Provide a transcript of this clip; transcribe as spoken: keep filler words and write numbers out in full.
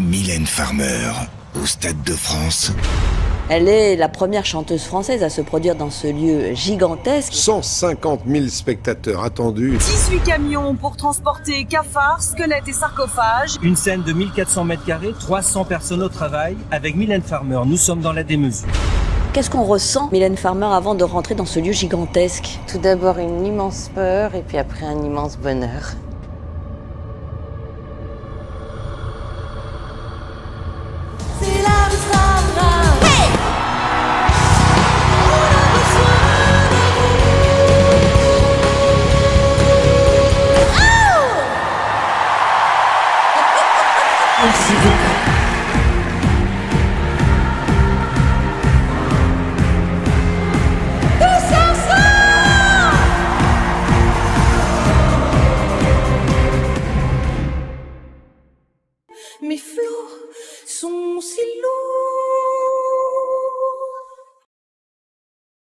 Mylène Farmer, au Stade de France. Elle est la première chanteuse française à se produire dans ce lieu gigantesque. cent cinquante mille spectateurs attendus. dix-huit camions pour transporter cafards, squelettes et sarcophages. Une scène de mille quatre cents mètres carrés, trois cents personnes au travail. Avec Mylène Farmer, nous sommes dans la démesure. Qu'est-ce qu'on ressent, Mylène Farmer, avant de rentrer dans ce lieu gigantesque? Tout d'abord une immense peur et puis après un immense bonheur. Merci beaucoup. Mes flots sont si lourds.